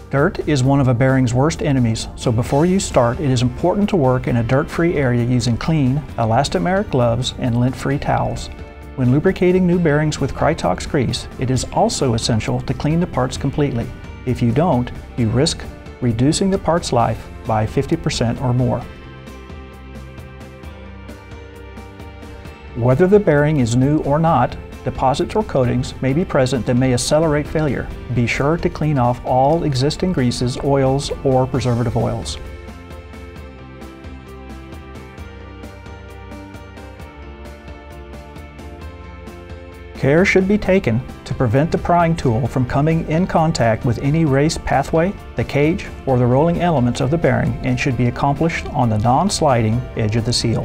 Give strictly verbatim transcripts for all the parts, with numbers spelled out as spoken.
Dirt is one of a bearing's worst enemies, so before you start, it is important to work in a dirt-free area using clean, elastomeric gloves and lint-free towels. When lubricating new bearings with Krytox grease, it is also essential to clean the parts completely. If you don't, you risk reducing the part's life by fifty percent or more. Whether the bearing is new or not, deposits or coatings may be present that may accelerate failure. Be sure to clean off all existing greases, oils, or preservative oils. Care should be taken to prevent the prying tool from coming in contact with any race pathway, the cage, or the rolling elements of the bearing, and should be accomplished on the non-sliding edge of the seal.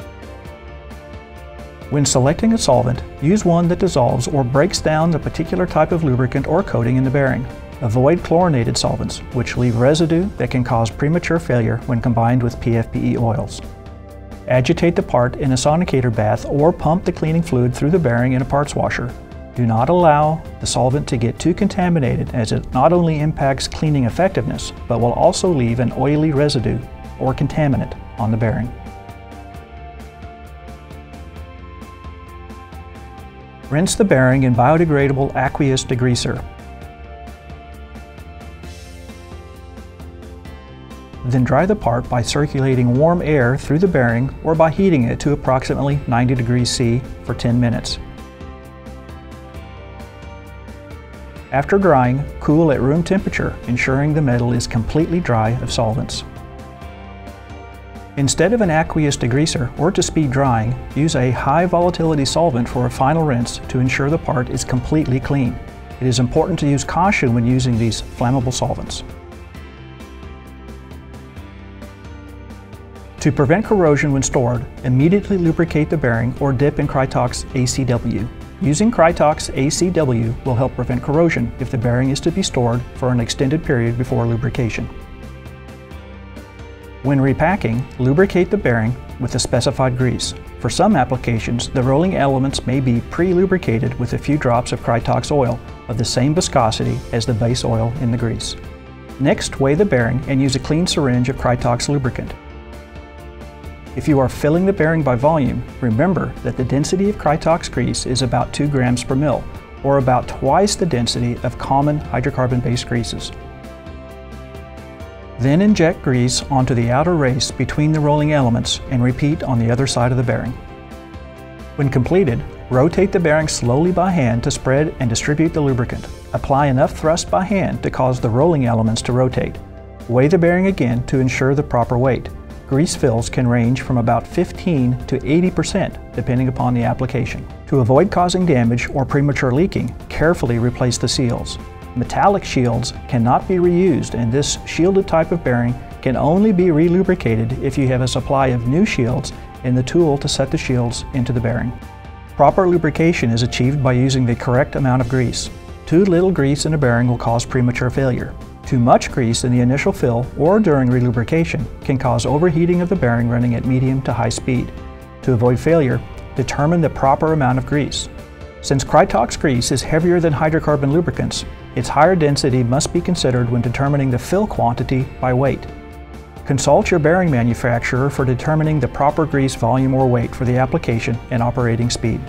When selecting a solvent, use one that dissolves or breaks down the particular type of lubricant or coating in the bearing. Avoid chlorinated solvents, which leave residue that can cause premature failure when combined with P F P E oils. Agitate the part in a sonicator bath or pump the cleaning fluid through the bearing in a parts washer. Do not allow the solvent to get too contaminated, as it not only impacts cleaning effectiveness, but will also leave an oily residue or contaminant on the bearing. Rinse the bearing in biodegradable aqueous degreaser. Then dry the part by circulating warm air through the bearing or by heating it to approximately ninety degrees C for ten minutes. After drying, cool at room temperature, ensuring the metal is completely dry of solvents. Instead of an aqueous degreaser or to speed drying, use a high volatility solvent for a final rinse to ensure the part is completely clean. It is important to use caution when using these flammable solvents. To prevent corrosion when stored, immediately lubricate the bearing or dip in Krytox A C W. Using Krytox A C W will help prevent corrosion if the bearing is to be stored for an extended period before lubrication. When repacking, lubricate the bearing with the specified grease. For some applications, the rolling elements may be pre-lubricated with a few drops of Krytox oil of the same viscosity as the base oil in the grease. Next, weigh the bearing and use a clean syringe of Krytox lubricant. If you are filling the bearing by volume, remember that the density of Krytox grease is about two grams per mil, or about twice the density of common hydrocarbon-based greases. Then inject grease onto the outer race between the rolling elements and repeat on the other side of the bearing. When completed, rotate the bearing slowly by hand to spread and distribute the lubricant. Apply enough thrust by hand to cause the rolling elements to rotate. Weigh the bearing again to ensure the proper weight. Grease fills can range from about fifteen to eighty percent depending upon the application. To avoid causing damage or premature leaking, carefully replace the seals. Metallic shields cannot be reused, and this shielded type of bearing can only be re-lubricated if you have a supply of new shields and the tool to set the shields into the bearing. Proper lubrication is achieved by using the correct amount of grease. Too little grease in a bearing will cause premature failure. Too much grease in the initial fill or during relubrication can cause overheating of the bearing running at medium to high speed. To avoid failure, determine the proper amount of grease. Since Krytox grease is heavier than hydrocarbon lubricants, its higher density must be considered when determining the fill quantity by weight. Consult your bearing manufacturer for determining the proper grease volume or weight for the application and operating speed.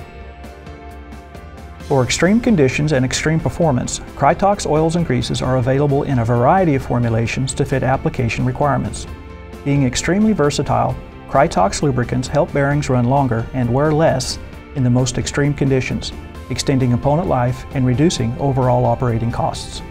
For extreme conditions and extreme performance, Krytox oils and greases are available in a variety of formulations to fit application requirements. Being extremely versatile, Krytox lubricants help bearings run longer and wear less in the most extreme conditions, extending component life and reducing overall operating costs.